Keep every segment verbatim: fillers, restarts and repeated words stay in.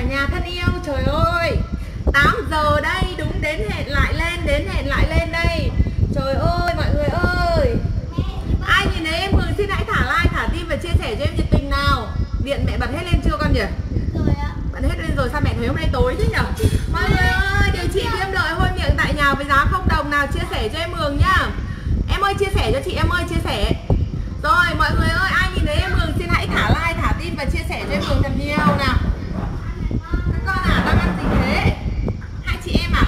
nhà thân yêu. Trời ơi, tám giờ đây, đúng đến hẹn lại lên, đến hẹn lại lên đây. Trời ơi mọi người ơi, ai nhìn thấy em Hường xin hãy thả like, thả tim và chia sẻ cho em nhiệt tình nào. Điện mẹ bật hết lên chưa con nhỉ? Rồi ạ. Bật hết lên rồi, sao mẹ thấy hôm nay tối thế nhỉ? Mọi người ơi, điều trị viêm lợi hôi miệng tại nhà với giá không đồng nào, chia sẻ cho em Hường nhá. Em ơi chia sẻ cho chị, em ơi chia sẻ. Rồi mọi người ơi, ai nhìn thấy em Hường xin hãy thả like, thả tim và chia sẻ cho em Hường thật nhiều nào. Các con à, đang ăn gì thế? Hai chị em à?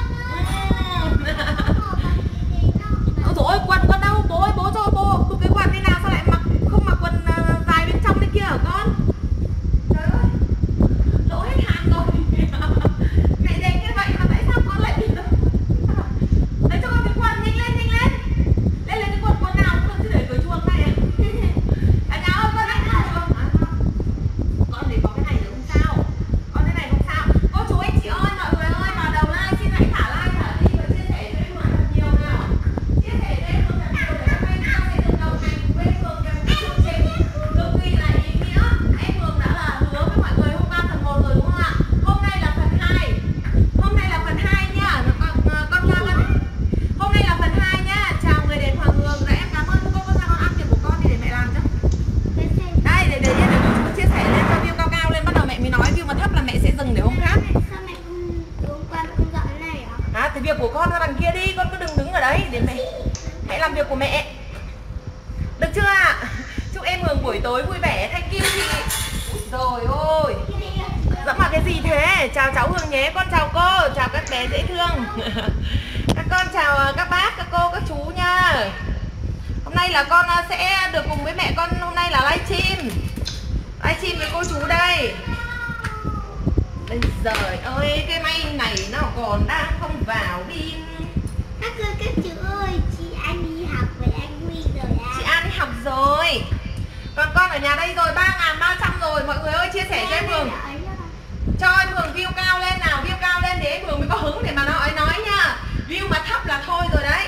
Ôi dồi ôi, quần con đâu? Bố ơi, bố cho bố cô cái quần thế nào, sao lại mặc không mặc quần uh, dài bên trong bên kia hả con? Trời ơi, lỗ hết hàng rồi. Mẹ đẹp như vậy mà tại sao con lại bị lấy cho con cái quần, nhanh lên, nhanh lên. Lên lên cái quần quần nào cũng được chứ để cửa chuồng này. Cả nhà ơi, con lại cửa chuồng. À, con thì có cái này thì không sao. Con cái này không sao. Cô chú anh chị ơi, mọi người ơi, vào đầu like xin hãy thả like, thả tim và chia sẻ cho em Hường thật nhiều nào. Chia sẻ cho em Hường thật nhiều để các anh ta sẽ được đồng hành với em Hường trong cái chương trình cực kỳ là ý nghĩa. Em Hường đã là hứa với mọi người hôm qua phần một rồi đúng không ạ? Hôm nay là phần hai. Hôm nay là phần hai nhá. Con con ra con. Hôm nay là phần hai nhá. Chào người đẹp Hoàng Hường. Dạ em cảm ơn cô, con ra con ăn tiền của con đi để mẹ làm cho. Đây để để để cô chú chia sẻ lên cho view cao cao lên, bắt đầu mẹ mới nói, view mà thấp là mẹ sẽ dừng để hôm khác. Sao mẹ không uống qua không dọn cái này hả? À thì việc của con ra đằng kia đi, con cứ đừng đứng ở đấy để mẹ hãy làm việc của mẹ. Được chưa ạ? Chúc em Hường buổi tối vui vẻ, thank you chị. Rồi ôi. Dẫm vào cái gì thế? Chào cháu Hường nhé, con chào cô, chào các bé dễ thương. Các con chào các bác, các cô, các chú nha. Hôm nay là con sẽ được cùng với mẹ con, hôm nay là livestream. Livestream với cô chú đây. Ôi giời ơi, cái máy này nó còn đang không vào pin. Các ơi các chú ơi, chị An đi học với anh Huy rồi ạ. Chị An đi học rồi. Còn con ở nhà đây rồi, ba nghìn ba trăm rồi. Mọi người ơi chia sẻ cho em Hường. Cho em Hường view cao lên nào, view cao lên để em Hường mới có hứng để mà nói nói nha. View mà thấp là thôi rồi đấy.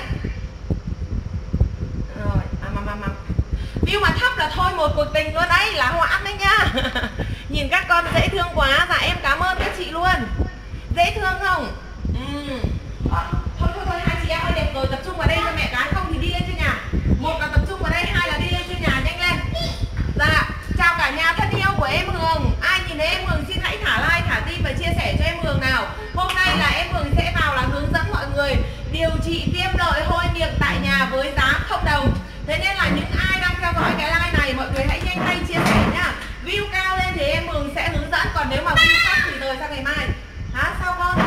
Rồi, à, mà, mà, mà. View mà thấp là thôi một cuộc tình luôn đấy, là hoãn đấy nha. Nhìn các con dễ thương quá. Dạ em cảm ơn các chị luôn. Dễ thương không? Ừ. À, thôi thôi thôi hai chị em ơi, đẹp rồi, tập trung vào đây cho mẹ cái, không thì đi lên trên nhà. Một là tập trung vào đây, hai là đi lên trên nhà, nhanh lên. Dạ, chào cả nhà thân yêu của em Hường. Ai nhìn thấy em Hường xin hãy thả like, thả tim và chia sẻ cho em Hường nào. Hôm nay là em Hường sẽ vào là hướng dẫn mọi người điều trị viêm lợi hôi miệng tại nhà với giá không đồng. Thế nên là những ai đang theo dõi cái live này, mọi người hãy nhanh tay chia sẻ nhá. View cao lên thì em Hường sẽ hướng dẫn, còn nếu mà view thấp thì rời sang ngày mai. Hả sao con?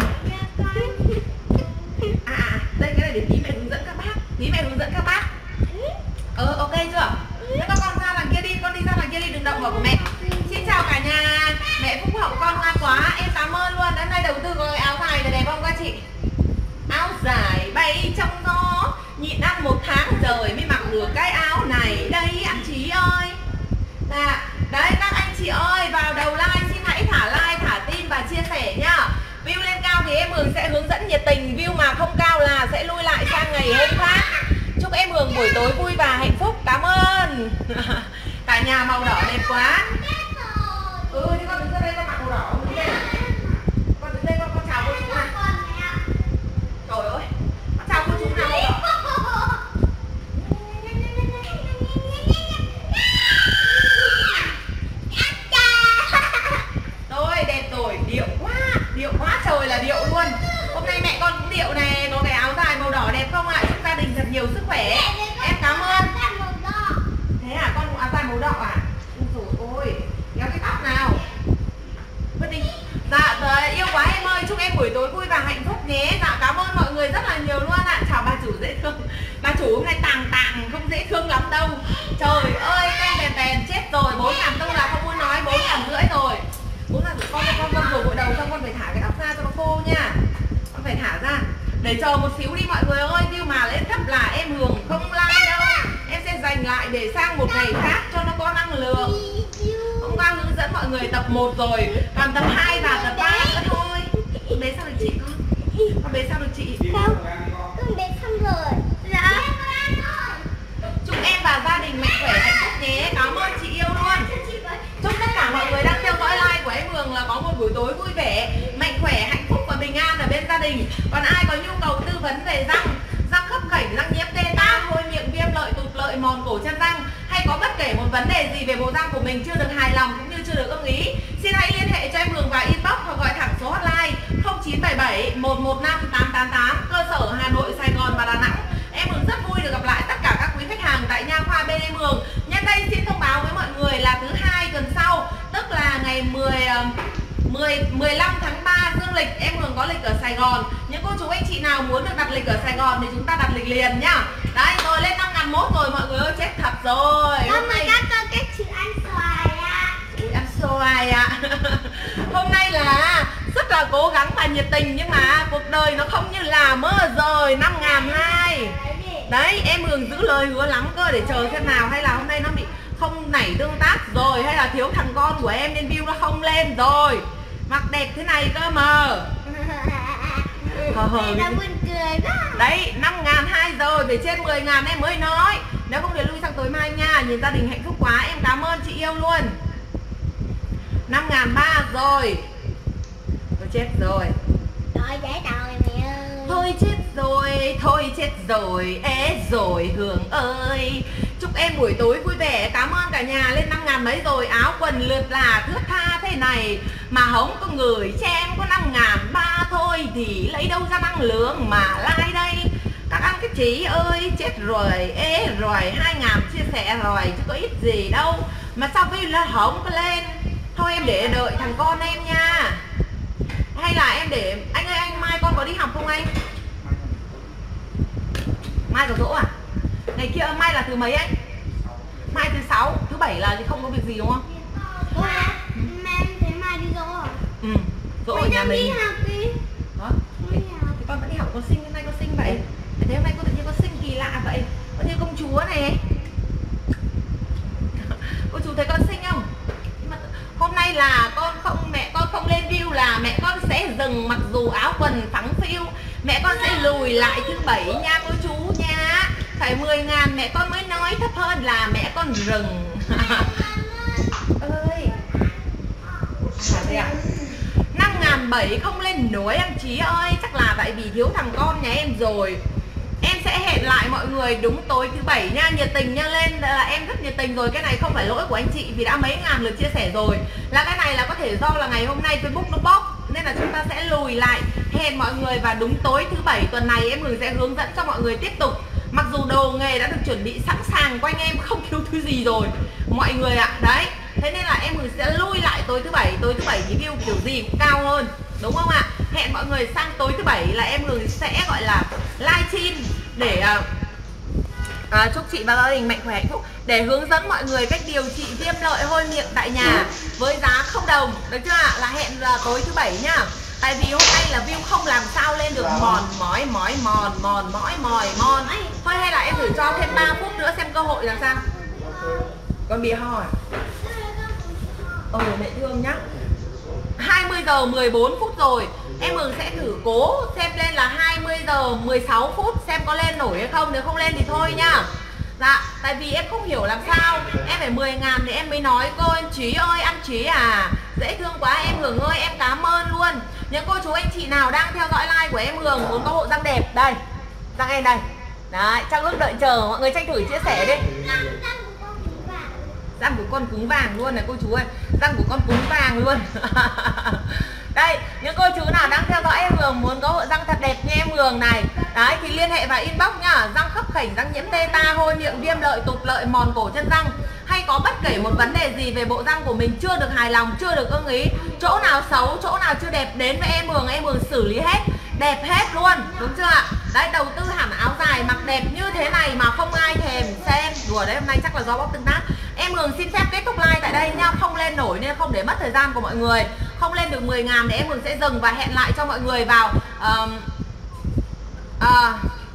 À, à đây cái này để tí mẹ hướng dẫn các bác, tí mẹ hướng dẫn các bác. Ờ ok chưa? Thế các con ra đằng kia đi, con đi ra đằng kia đi, đừng động vào của mẹ. Xin chào cả nhà, mẹ phúc hậu con ngoan quá, em cảm ơn luôn. Hôm nay đầu tư có cái áo dài này đẹp không các chị? Áo dài bay trong gió, nhịn ăn một tháng rồi mới mặc được cái áo này đây anh chị ơi. Dạ, đấy các anh chị ơi, vào đầu like xin hãy thả like, thả tim và chia sẻ nhá. View lên cao thì em Hường sẽ hướng dẫn nhiệt tình, view mà không cao là sẽ lui lại sang ngày hôm khác. Chúc em Hường buổi tối vui và hạnh phúc, cảm ơn. Cả nhà màu đỏ đẹp quá. Ừ thì con đứng ra đây con mặc màu đỏ, đứng đây. Con đứng đây con, con chào cô chú nào. Trời ơi, con chào cô chú nào màu đỏ. Rồi đẹp rồi, điệu quá, điệu quá trời là điệu luôn. Hôm nay mẹ con cũng điệu này, có cái áo dài màu đỏ đẹp không ạ? Chúc gia đình thật nhiều sức khỏe. Em cảm ơn. Thế à, con áo dài màu đỏ à? Ôi dồi ôi, kéo cái tóc nào. Vứt đi. Dạ, rồi, yêu quá em ơi, chúc em buổi tối vui và hạnh phúc nhé. Dạ, cảm ơn mọi người rất là nhiều luôn ạ. Chào bà chủ dễ thương. Bà chủ hôm nay tàng tàng, không dễ thương lắm đâu. Trời ơi, tên bèn bèn chết rồi. Bốn ngàn tư là không muốn nói, bốn ngàn rưỡi rồi. Bốn ngàn rưỡi, con con con vừa gội đầu xong con phải thả cái tóc ra cho nó khô nha. Con phải thả ra. Để chờ một xíu đi mọi người ơi, view mà lên thấp là em Hường không like đâu. Em sẽ dành lại để sang một ngày khác cho nó có năng lượng. Hôm qua hướng dẫn mọi người tập một rồi, còn tập hai và tập ba nữa thôi. Con bé sao được chị con? Con bé sao được chị? Sao? Con bé xong rồi. Dạ. Chúc em và gia đình mạnh khỏe hạnh phúc nhé. Cảm ơn chị yêu luôn. Chúc tất cả mọi người đang theo dõi live của em Hường là có một buổi tối vui vấn đề răng, răng khớp khểnh, răng nhiễm tê ta, hôi miệng, viêm lợi, tụt lợi, mòn cổ chân răng, hay có bất kể một vấn đề gì về bộ răng của mình chưa được hài lòng cũng như chưa được ưng ý, xin hãy liên hệ cho em Hường vào inbox hoặc gọi thẳng số hotline không chín bảy bảy một một năm tám tám tám, cơ sở Hà Nội, Sài Gòn và Đà Nẵng. Em Hường rất vui được gặp lại tất cả các quý khách hàng tại nha khoa bên em Hường. Nhân đây xin thông báo với mọi người là thứ hai tuần sau, tức là ngày mười, mười lăm tháng ba dương lịch, em Hường có lịch ở Sài Gòn. Những cô chú anh chị nào muốn được đặt lịch ở Sài Gòn thì chúng ta đặt lịch liền nhá. Đấy, rồi lên năm ngàn mốt rồi mọi người ơi, chết thật rồi. Hôm nay các con cái chữ ăn xoài ạ. Ui, ăn xoài ạ. Hôm nay là rất là cố gắng và nhiệt tình, nhưng mà cuộc đời nó không như là mơ rồi. Năm ngàn hai. Đấy, em Hường giữ lời hứa lắm cơ, để chờ xem nào, hay là hôm nay nó bị không nảy tương tác rồi, hay là thiếu thằng con của em nên view nó không lên rồi. Mặc đẹp thế này cơ mà. Hờ hờ nó buồn cười quá. Đấy, năm ngàn hai rồi, về trên mười ngàn em mới nói. Nếu không thì lui sang tối mai nha. Nhìn gia đình hạnh phúc quá, em cảm ơn chị yêu luôn. Năm ngàn ba rồi. Tôi chết rồi. Thôi chết rồi mẹ ơi. Thôi chết rồi, thôi chết rồi, ế rồi Hường ơi. Chúc em buổi tối vui vẻ. Cảm ơn cả nhà, lên năm ngàn mấy rồi. Áo quần lượt là thướt tha thế này mà không có người cho em có năm ngàn ba thôi thì lấy đâu ra năng lượng mà like đây. Các anh các chị ơi, chết rồi, ế rồi, hai ngàn chia sẻ rồi chứ có ít gì đâu. Mà sao view là không có lên. Thôi em để đợi thằng con em nha. Hay là em để, anh ơi anh mai con có đi học không anh? Mai có dỗ à? Ngày kia mai là thứ mấy anh? Mai thứ sáu, thứ bảy là không có việc gì đúng không? Ủa, mai thế mai đi dỗ à? Ừ, dỗ ở nhà mình. Đi học đi. Đó. Thì con vẫn đi học, con xinh, hôm nay con xinh vậy. Thế hôm nay con tự nhiên con xinh kỳ lạ vậy. Con như công chúa này. Cô chú thấy con xinh không? Nhưng mà hôm nay là con không, mẹ con không lên view là mẹ con sẽ dừng, mặc dù áo quần phẳng phiu. Mẹ con sẽ lùi lại thứ bảy nha cô chú nha. Phải mười ngàn mẹ con mới nói, thấp hơn là mẹ con rừng. Ơi năm ngàn bảy không lên nổi em Chí ơi. Chắc là tại vì thiếu thằng con nhà em rồi. Em sẽ hẹn lại mọi người đúng tối thứ bảy nha. Nhiệt tình nha, lên là em rất nhiệt tình rồi. Cái này không phải lỗi của anh chị vì đã mấy ngàn lượt chia sẻ rồi. Là cái này là có thể do là ngày hôm nay Facebook nó bóc, nên là chúng ta sẽ lùi lại. Hẹn mọi người vào đúng tối thứ bảy tuần này, em Hường sẽ hướng dẫn cho mọi người tiếp tục. Mặc dù đồ nghề đã được chuẩn bị sẵn sàng, quanh em không thiếu thứ gì rồi mọi người ạ. Đấy, thế nên là em Hường sẽ lui lại tối thứ bảy. Tối thứ bảy thì view kiểu gì cũng cao hơn, đúng không ạ? Hẹn mọi người sang tối thứ bảy là em Hường sẽ gọi là live stream để uh, à, chúc chị và gia đình mạnh khỏe hạnh phúc, để hướng dẫn mọi người cách điều trị viêm lợi hôi miệng tại nhà với giá không đồng, được chưa ạ? Là hẹn là tối thứ bảy nhá. Tại vì hôm nay là view không làm sao lên được, mòn mỏi mỏi mòn mòn mỏi mỏi mòn. Thôi hay là em thử cho thêm ba phút nữa xem cơ hội làm sao. Con bị ho à? Ồ mẹ thương nhá. Hai mươi giờ mười bốn phút rồi. Em Hường sẽ thử cố xem lên là hai mươi giờ mười sáu phút xem có lên nổi hay không. Nếu không lên thì thôi nhá. Dạ, tại vì em không hiểu làm sao em phải mười ngàn thì em mới nói cô anh Trí ơi, ăn Trí à, dễ thương quá em Hường ơi, em cảm ơn luôn. Những cô chú anh chị nào đang theo dõi live của em Hường muốn có bộ răng đẹp, đây, răng em đây. Đấy, Trang Hương đợi chờ, mọi người tranh thủ chia sẻ đi. Răng của con cứng vàng luôn này cô chú ơi, răng của con cứng vàng luôn. Đây, những cô chú nào đang theo dõi em Hường muốn có bộ răng thật đẹp như em Hường này, đấy thì liên hệ vào inbox nhá. Răng khớp khểnh, răng nhiễm tê ta, hôi miệng, viêm lợi, tụt lợi, mòn cổ chân răng, hay có bất kể một vấn đề gì về bộ răng của mình chưa được hài lòng, chưa được ưng ý, chỗ nào xấu, chỗ nào chưa đẹp, đến với em Hường, em Hường xử lý hết, đẹp hết luôn, đúng chưa ạ? Đấy, đầu tư hẳn áo dài mặc đẹp như thế này mà không ai thèm xem. Đùa đấy, hôm nay chắc là do bóc tương tác. Em Hường xin phép kết thúc live tại đây nha, không lên nổi nên không để mất thời gian của mọi người. Không lên được mười ngàn thì em Hường sẽ dừng và hẹn lại cho mọi người vào uh, uh,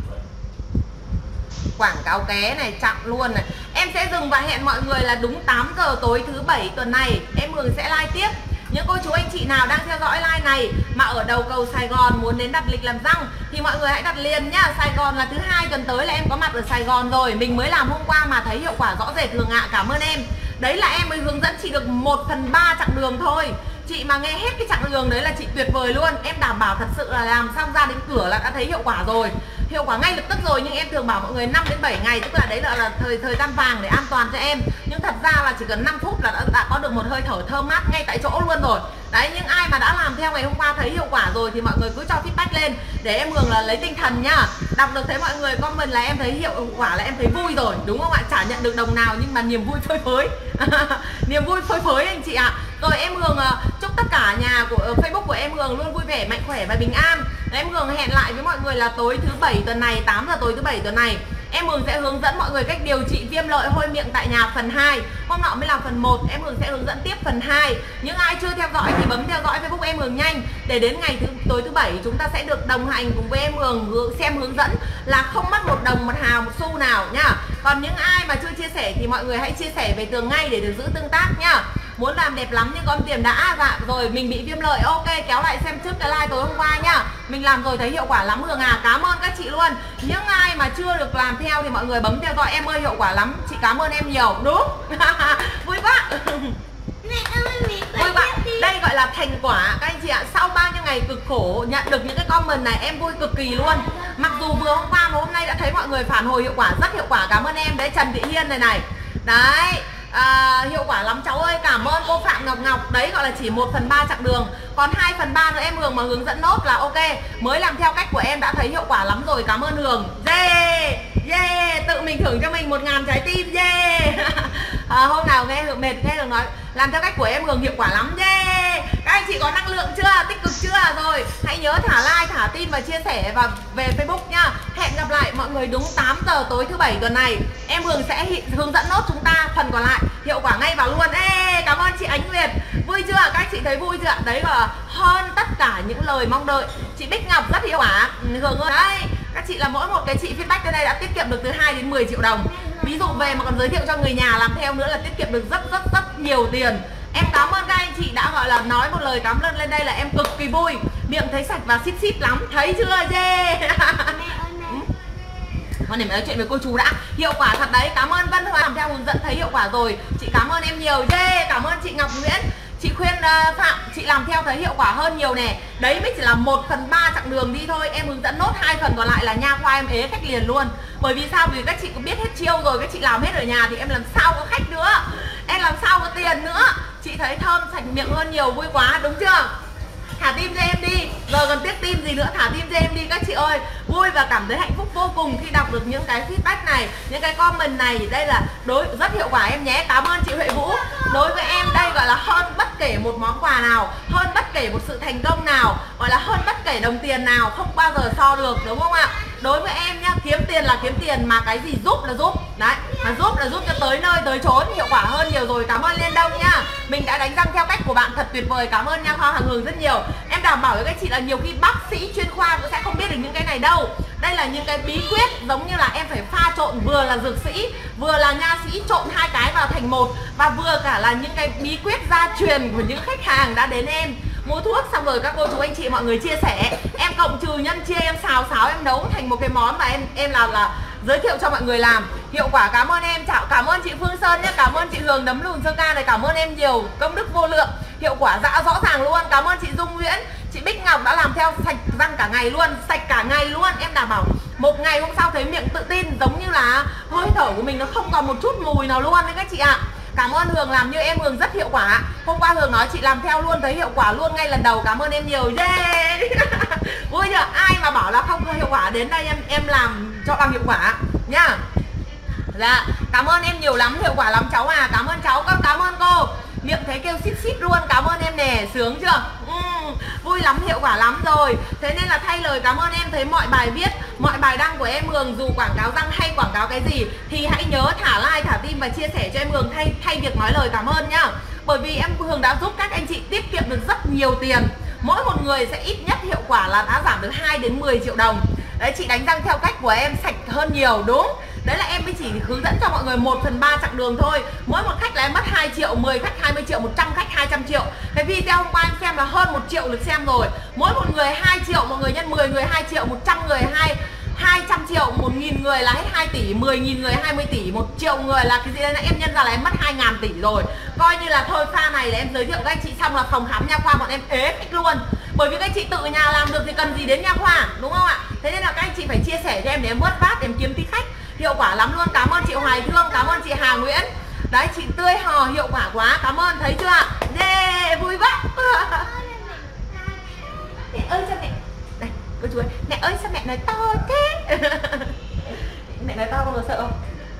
quảng cáo ké này, chặn luôn này. Em sẽ dừng và hẹn mọi người là đúng tám giờ tối thứ bảy tuần này em Hường sẽ live tiếp. Những cô chú anh chị nào đang theo dõi live này mà ở đầu cầu Sài Gòn muốn đến đặt lịch làm răng thì mọi người hãy đặt liền nhá. Sài Gòn là thứ hai tuần tới là em có mặt ở Sài Gòn rồi. Mình mới làm hôm qua mà thấy hiệu quả rõ rệt Hường ạ, cảm ơn em. Đấy là em mới hướng dẫn chị được một phần ba chặng đường thôi. Chị mà nghe hết cái chặng đường đấy là chị tuyệt vời luôn. Em đảm bảo thật sự là làm xong ra đến cửa là đã thấy hiệu quả rồi, hiệu quả ngay lập tức rồi. Nhưng em thường bảo mọi người năm đến bảy ngày, tức là đấy là, là thời thời gian vàng để an toàn cho em. Nhưng thật ra là chỉ cần năm phút là đã, đã có được một hơi thở thơm mát ngay tại chỗ luôn rồi. Đấy, nhưng ai mà đã làm theo ngày hôm qua thấy hiệu quả rồi thì mọi người cứ cho feedback lên để em Hường là lấy tinh thần nhá. Đọc được thấy mọi người comment là em thấy hiệu quả là em thấy vui rồi, đúng không ạ? Chả nhận được đồng nào nhưng mà niềm vui phơi phới. Niềm vui phơi phới anh chị ạ. Rồi em Hường chúc tất cả nhà của uh, Facebook của em Hường luôn vui vẻ, mạnh khỏe và bình an. Em Hường hẹn lại với mọi người là tối thứ bảy tuần này, tám giờ tối thứ bảy tuần này. Em Hường sẽ hướng dẫn mọi người cách điều trị viêm lợi hôi miệng tại nhà phần hai. Hôm nọ mới là phần một, em Hường sẽ hướng dẫn tiếp phần hai. Những ai chưa theo dõi thì bấm theo dõi Facebook em Hường nhanh để đến ngày thứ tối thứ bảy chúng ta sẽ được đồng hành cùng với em Hường xem hướng dẫn là không mất một đồng một hào một xu nào nhá. Còn những ai mà chưa chia sẻ thì mọi người hãy chia sẻ về tường ngay để được giữ tương tác nhá. Muốn làm đẹp lắm nhưng có tiền đã. Dạ rồi, mình bị viêm lợi, ok, kéo lại xem trước cái like tối hôm qua nhá. Mình làm rồi thấy hiệu quả lắm Hường à, cảm ơn các chị luôn. Những ai mà chưa được làm theo thì mọi người bấm theo dõi em ơi, hiệu quả lắm. Chị cảm ơn em nhiều, đúng. Vui quá. Mẹ ơi, mẹ Vui quá. Đây gọi là thành quả các anh chị ạ. Sau bao nhiêu ngày cực khổ nhận được những cái comment này em vui cực kỳ luôn. Mặc dù vừa hôm qua mà hôm nay đã thấy mọi người phản hồi hiệu quả, rất hiệu quả, cảm ơn em. Đấy, Trần Thị Hiên này này. Đấy. À, hiệu quả lắm cháu ơi, cảm ơn cô Phạm Ngọc Ngọc. Đấy gọi là chỉ một phần ba chặng đường, còn hai phần ba nữa em Hường mà hướng dẫn nốt là ok. Mới làm theo cách của em đã thấy hiệu quả lắm rồi, cảm ơn Hường. Yeah, yeah, tự mình thưởng cho mình một ngàn trái tim, yeah. À, hôm nào nghe Hường mệt nghe Hường nói làm theo cách của em Hường hiệu quả lắm, yeah. Các anh chị có năng lượng chưa, tích cực chưa? Rồi hãy nhớ thả like, thả tin và chia sẻ và về Facebook nhá. Hẹn gặp lại mọi người đúng tám giờ tối thứ bảy tuần này. Em Hường sẽ hướng dẫn nốt chúng ta phần còn lại hiệu quả ngay vào luôn. Ê, cảm ơn chị Ánh Nguyệt. Vui chưa? Các anh chị thấy vui chưa? Đấy là hơn tất cả những lời mong đợi. Chị Bích Ngọc rất hiệu quả. Hường ơi, đấy, các chị là mỗi một cái chị feedback trên đây đã tiết kiệm được từ hai đến mười triệu đồng. Ví dụ về mà còn giới thiệu cho người nhà làm theo nữa là tiết kiệm được rất rất rất nhiều tiền. Em cảm ơn các anh chị đã gọi là nói một lời cảm ơn lên đây là em cực kỳ vui. Miệng thấy sạch và xít xít lắm. Thấy chưa? Yeah. Con để nói chuyện với cô chú đã. Hiệu quả thật đấy. Cảm ơn Vân Hoa làm theo hướng dẫn thấy hiệu quả rồi. Chị cảm ơn em nhiều. Yeah. Cảm ơn chị Ngọc Nguyễn. Chị khuyên uh, Phạm chị làm theo thấy hiệu quả hơn nhiều nè. Đấy mới chỉ là một phần ba chặng đường đi thôi. Em hướng dẫn nốt hai phần còn lại là nha khoa em ế khách liền luôn. Bởi vì sao? Vì các chị cũng biết hết chiêu rồi, các chị làm hết ở nhà thì em làm sao có khách nữa, em làm sao có tiền nữa. Chị thấy thơm sạch miệng hơn nhiều, vui quá đúng chưa? Thả tim cho em đi, giờ còn tiếc tim gì nữa, thả tim cho em đi các chị ơi. Vui và cảm thấy hạnh phúc vô cùng khi đọc được những cái feedback này, những cái comment này. Đây là đối rất hiệu quả em nhé. Cảm ơn chị Huệ Vũ. Đối với em đây gọi là hơn bất kể một món quà nào, hơn bất kể một sự thành công nào, gọi là hơn bất kể đồng tiền nào, không bao giờ so được, đúng không ạ? Đối với em nhá, kiếm tiền là kiếm tiền mà cái gì giúp là giúp. Đấy, mà giúp là giúp cho tới nơi tới chốn, hiệu quả hơn nhiều rồi. Cảm ơn Liên Đông nhá. Mình đã đánh răng theo cách của bạn thật tuyệt vời. Cảm ơn nha khoa Hằng Hường rất nhiều. Em đảm bảo với các chị là nhiều khi bác sĩ chuyên khoa cũng sẽ không biết được những cái này đâu. Đây là những cái bí quyết giống như là em phải pha trộn, vừa là dược sĩ, vừa là nha sĩ, trộn hai cái vào thành một, và vừa cả là những cái bí quyết gia truyền của những khách hàng đã đến em mua thuốc, xong rồi các cô chú anh chị mọi người chia sẻ, em cộng trừ nhân chia, em xào xáo em nấu thành một cái món và em em làm là giới thiệu cho mọi người làm hiệu quả. Cảm ơn em. Chào, cảm ơn chị Phương Sơn nhé, cảm ơn chị Hường đấm lùn sơ ca này, cảm ơn em nhiều, công đức vô lượng, hiệu quả dạ rõ ràng luôn. Cảm ơn chị Dung Nguyễn, chị Bích Ngọc đã làm theo sạch răng cả ngày luôn, sạch cả ngày luôn. Em đảm bảo một ngày hôm sau thấy miệng tự tin giống như là hơi thở của mình nó không còn một chút mùi nào luôn đấy các chị ạ. Cảm ơn Hường làm như em Hường rất hiệu quả. Hôm qua Hường nói chị làm theo luôn thấy hiệu quả luôn ngay lần đầu. Cảm ơn em nhiều. Yeah. Vui chưa? Ai mà bảo là không có hiệu quả đến đây em em làm cho bằng hiệu quả nhá. Dạ, cảm ơn em nhiều lắm, hiệu quả lắm cháu à. Cảm ơn cháu, con cảm ơn cô. Miệng thấy kêu xít xít luôn. Cảm ơn em nè, sướng chưa? uhm, Vui lắm, hiệu quả lắm rồi. Thế nên là thay lời cảm ơn em, thấy mọi bài viết, mọi bài đăng của em Hường, dù quảng cáo răng hay quảng cáo cái gì thì hãy nhớ thả like, thả tim và chia sẻ cho em Hường thay thay việc nói lời cảm ơn nhá. Bởi vì em Hường đã giúp các anh chị tiết kiệm được rất nhiều tiền. Mỗi một người sẽ ít nhất hiệu quả là đã giảm được hai đến mười triệu đồng. Đấy, chị đánh răng theo cách của em sạch hơn nhiều, đúng. Đấy là em mới chỉ hướng dẫn cho mọi người một phần ba chặng đường thôi. Mỗi một khách là em mất hai triệu, mười khách hai mươi triệu, một trăm khách hai trăm triệu. Cái video hôm qua em xem là hơn một triệu lượt xem rồi. Mỗi một người hai triệu, mọi người nhân mười người hai triệu, một trăm người hai hai trăm triệu, một nghìn người là hết hai tỷ, mười nghìn người hai mươi tỷ, một triệu người là cái gì đấy, là em nhân ra là em mất hai ngàn tỷ rồi. Coi như là thôi pha này là em giới thiệu các anh chị xong là phòng khám nha khoa bọn em ế khách luôn. Bởi vì các anh chị tự nhà làm được thì cần gì đến nha khoa, đúng không ạ? Thế nên là các anh chị phải chia sẻ cho em để em vớt vát, để em kiếm tí khách. Hiệu quả lắm luôn. Cảm ơn chị Hoài Thương, cảm ơn chị Hà Nguyễn. Đấy, chị tươi hò hiệu quả quá, cảm ơn, thấy chưa ạ? Yeah, vui quá. Mẹ ơi sao mẹ, này cô chú ơi, mẹ ơi sao mẹ nói to thế? Mẹ nói to con có sợ không?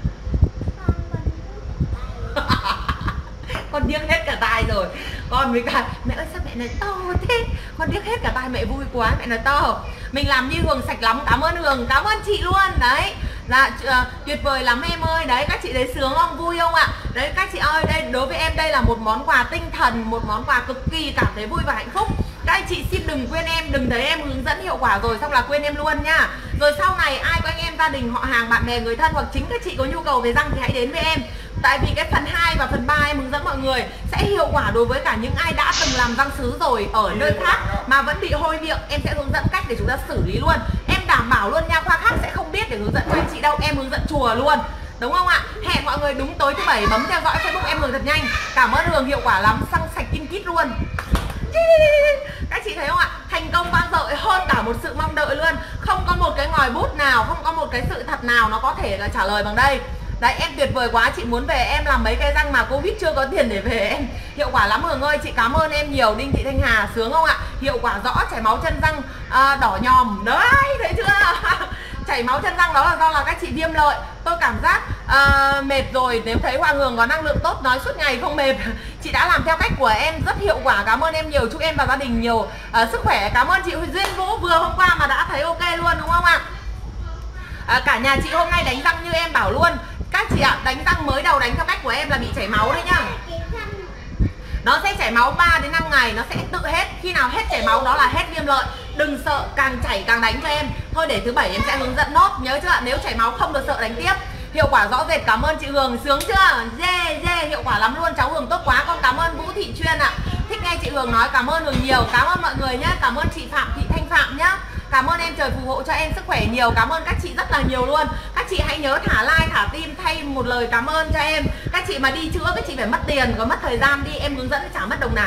Con điếc hết cả tai rồi. Con với cả mẹ ơi sao mẹ nói to thế? Con điếc hết cả tai, mẹ vui quá, mẹ nói to. Mình làm như Hường sạch lắm, cảm ơn Hường, cảm ơn chị luôn. Đấy, là uh, tuyệt vời lắm em ơi. Đấy, các chị thấy sướng không, vui không ạ? Đấy các chị ơi, đây đối với em đây là một món quà tinh thần, một món quà cực kỳ cảm thấy vui và hạnh phúc. Các anh chị xin đừng quên em, đừng thấy em hướng dẫn hiệu quả rồi xong là quên em luôn nha. Rồi sau này ai có anh em gia đình, họ hàng, bạn bè, người thân hoặc chính các chị có nhu cầu về răng thì hãy đến với em. Tại vì cái phần hai và phần ba em hướng dẫn mọi người sẽ hiệu quả đối với cả những ai đã từng làm răng sứ rồi ở nơi khác mà vẫn bị hôi miệng. Em sẽ hướng dẫn cách để chúng ta xử lý luôn. Em đảm bảo luôn nha khoa khác sẽ không biết để hướng dẫn cho anh chị đâu, em hướng dẫn chùa luôn. Đúng không ạ? Hẹn mọi người đúng tối thứ bảy, bấm theo dõi Facebook em Hường thật nhanh. Cảm ơn Hường, hiệu quả lắm, xăng sạch kim kít luôn. Các chị thấy không ạ? Thành công vang dội hơn cả một sự mong đợi luôn. Không có một cái ngòi bút nào, không có một cái sự thật nào nó có thể là trả lời bằng đây. Đấy, em tuyệt vời quá, chị muốn về em làm mấy cái răng mà Covid chưa có tiền để về em. Hiệu quả lắm Hường ơi, chị cảm ơn em nhiều. Đinh Thị Thanh Hà, sướng không ạ? Hiệu quả rõ, chảy máu chân răng à, đỏ nhòm. Đấy, thấy chưa? Chảy máu chân răng đó là do là các chị viêm lợi. Tôi cảm giác uh, mệt rồi. Nếu thấy Hoàng Hường có năng lượng tốt, nói suốt ngày không mệt. Chị đã làm theo cách của em, rất hiệu quả. Cảm ơn em nhiều, chúc em và gia đình nhiều uh, sức khỏe. Cảm ơn chị Duyên Vũ, vừa hôm qua mà đã thấy ok luôn, đúng không ạ? À, cả nhà chị hôm nay đánh răng như em bảo luôn. Các chị ạ, à, đánh răng mới đầu đánh theo cách của em là bị chảy máu đấy nhá. Nó sẽ chảy máu ba đến năm ngày, nó sẽ tự hết. Khi nào hết chảy máu đó là hết viêm lợi. Đừng sợ, càng chảy càng đánh cho em. Thôi để thứ bảy em sẽ hướng dẫn nốt, nhớ chưa ạ? Nếu chảy máu không được sợ đánh tiếp. Hiệu quả rõ rệt, cảm ơn chị Hường, sướng chưa? Yeah, yeah, hiệu quả lắm luôn, cháu Hường tốt quá. Con cảm ơn Vũ Thị Chuyên ạ. Thích nghe chị Hường nói, cảm ơn Hường nhiều. Cảm ơn mọi người nhá, cảm ơn chị Phạm Thị Thanh Phạm nhá. Cảm ơn em, trời phù hộ cho em sức khỏe nhiều. Cảm ơn các chị rất là nhiều luôn. Các chị hãy nhớ thả like, thả tim thay một lời cảm ơn cho em. Các chị mà đi chữa, các chị phải mất tiền, có mất thời gian đi, em hướng dẫn chả mất đồng nào.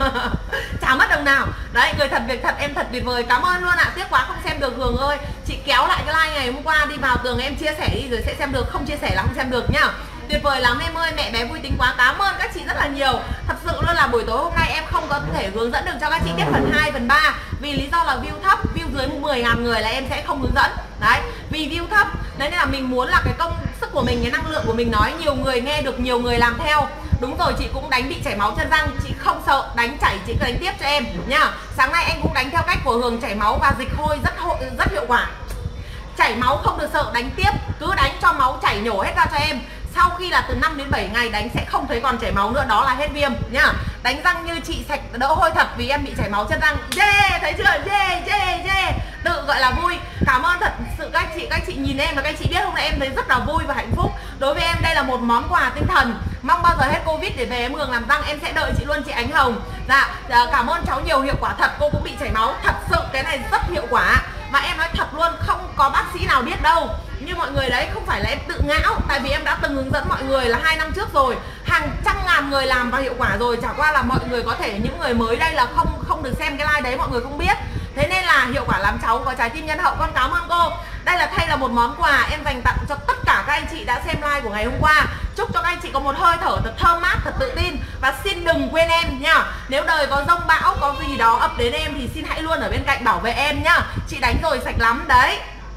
Chả mất đồng nào. Đấy, người thật việc thật, em thật tuyệt vời. Cảm ơn luôn ạ, tiếc quá không xem được Hường ơi. Chị kéo lại cái like ngày hôm qua đi vào tường em chia sẻ đi rồi sẽ xem được, không chia sẻ là không xem được nhá. Tuyệt vời lắm em ơi, mẹ bé vui tính quá. Cảm ơn các chị rất là nhiều. Thật sự luôn là buổi tối hôm nay em không có thể hướng dẫn được cho các chị tiếp phần hai, phần ba. Vì lý do là view thấp, view dưới mười ngàn người là em sẽ không hướng dẫn. Đấy, vì view thấp. Đấy nên là mình muốn là cái công sức của mình, cái năng lượng của mình nói nhiều người nghe được, nhiều người làm theo. Đúng rồi, chị cũng đánh bị chảy máu chân răng, chị không sợ, đánh chảy chị cứ đánh tiếp cho em nhá. Sáng nay anh cũng đánh theo cách của Hường, chảy máu và dịch hôi rất rất hiệu quả. Chảy máu không được sợ, đánh tiếp, cứ đánh cho máu chảy nhổ hết ra cho em. Sau khi là từ năm đến bảy ngày đánh sẽ không thấy còn chảy máu nữa, đó là hết viêm nhá. Đánh răng như chị sạch đỡ hôi thật vì em bị chảy máu chân răng. Yeah, thấy chưa? Yeah, yeah, yeah. Tự gọi là vui. Cảm ơn thật sự các chị, các chị nhìn em và các chị biết hôm nay em thấy rất là vui và hạnh phúc. Đối với em đây là một món quà tinh thần. Mong bao giờ hết Covid để về em Hường làm răng, em sẽ đợi chị luôn, chị Ánh Hồng. Dạ, cảm ơn cháu nhiều, hiệu quả thật, cô cũng bị chảy máu. Thật sự cái này rất hiệu quả. Mà em nói thật luôn, không có bác sĩ nào biết đâu. Như mọi người đấy, không phải là em tự ngão. Tại vì em đã từng hướng dẫn mọi người là hai năm trước rồi. Hàng trăm ngàn người làm và hiệu quả rồi. Chả qua là mọi người có thể, những người mới đây là không không được xem cái like đấy, mọi người không biết. Thế nên là hiệu quả lắm, cháu có trái tim nhân hậu, con cảm ơn cô. Đây là thay là một món quà em dành tặng cho tất cả các anh chị đã xem like của ngày hôm qua. Chúc cho các anh chị có một hơi thở thật thơm mát, thật tự tin. Và xin đừng quên em nhá. Nếu đời có rông bão, có gì đó ập đến em thì xin hãy luôn ở bên cạnh bảo vệ em nhá. Chị đánh rồi sạch lắm đấy.